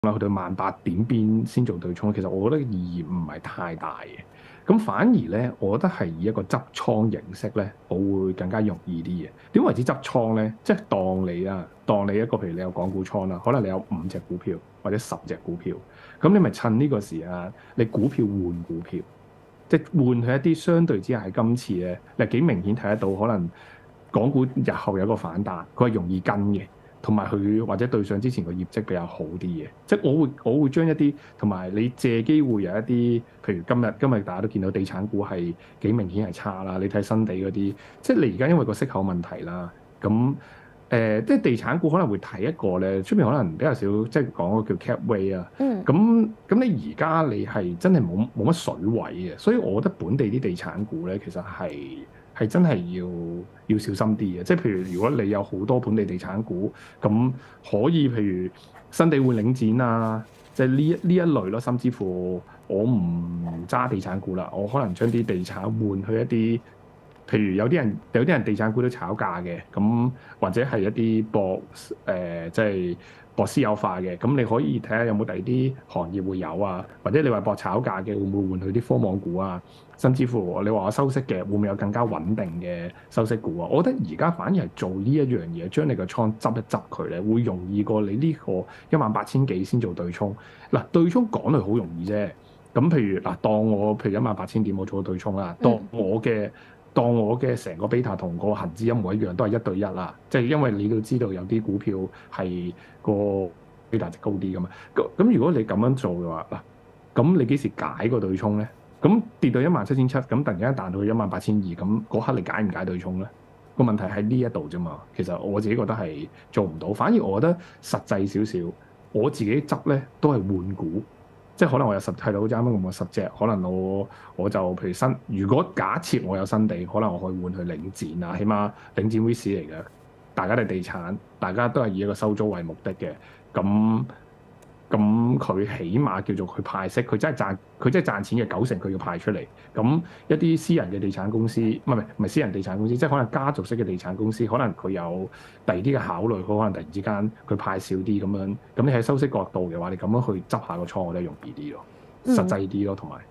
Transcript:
啦，去到18,000邊先做對沖，其實我覺得意義唔係太大嘅。咁反而咧，我覺得係以一個執倉形式咧，我會更加容易啲嘅。點為之執倉咧？即係當你一個譬如你有港股倉啦，可能你有5隻股票或者10隻股票，咁你咪趁呢個時間，你股票換股票，即係換去一啲相對之下係今次咧，你幾明顯睇得到，可能港股日後有個反彈，佢係容易跟嘅。同埋佢或者對上之前個業績比較好啲嘅，即係我會將一啲同埋你借機會有一啲，譬如今日大家都見到地產股係幾明顯係差啦，你睇新地嗰啲，即係你而家因為個息口問題啦，咁即係地產股可能會睇一個咧，出面可能比較少，即係講個叫 cap rate 啊， 嗯咁你而家你係真係冇乜水位嘅，所以我覺得本地啲地產股咧其實係真係要小心啲嘅，即係譬如如果你有好多本地地產股，咁可以譬如新地換領展啊，即係呢一類咯，甚至乎我唔揸地產股啦，我可能將啲地產換去一啲，譬如有啲人地產股都炒價嘅，咁或者係一啲即係博私有化嘅，咁你可以睇下有冇第二啲行業會有啊，或者你話博炒價嘅會唔會換去啲科網股啊？甚至乎你話我收息嘅，會唔會有更加穩定嘅收息股啊？我覺得而家反而係做呢一樣嘢，將你個倉執一執佢咧，會容易過你呢個18,000幾先做對沖。嗱，對沖講嚟好容易啫。咁譬如嗱，當我譬如18,000點我做個對沖啦，當嗯我嘅成個 beta 同個恆指一模一樣，都係1對1啦。即係因為你都知道有啲股票係個 beta 值高啲噶嘛。咁如果你咁樣做嘅話，嗱，咁你幾時解個對沖咧？咁跌到17,700，咁突然間彈到去18,200，咁嗰刻你解唔解對沖咧？個問題喺呢一度啫嘛。其實我自己覺得係做唔到，反而我覺得實際少少，我自己執咧都係換股。即係可能我有係到好似啱啱咁嘅10隻，可能我就譬如如果假設我有新地，可能我可以換去領展啊，起碼領展 REIT 嚟嘅，大家都係地產，大家都係以一個收租為目的嘅，咁佢起碼叫做佢派息，佢真係賺錢嘅90%佢要派出嚟。咁一啲私人嘅地產公司，唔係私人地產公司，即係可能家族式嘅地產公司，可能佢有第二啲嘅考慮，佢可能突然之間佢派少啲咁樣。咁你喺收息角度嘅話，你咁樣去執下個倉，我覺得容易啲咯，實嗯。 際啲咯，同埋。